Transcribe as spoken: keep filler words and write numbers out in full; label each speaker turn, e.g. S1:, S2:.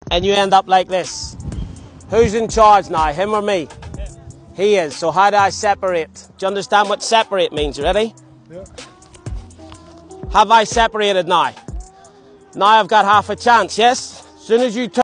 S1: and you end up like this. Who's in charge now, him or me?
S2: Yeah.
S1: He is. So how do I separate? Do you understand what separate means? Ready?
S2: Yeah.
S1: Have I separated now? Now I've got half a chance, yes? As soon as you turn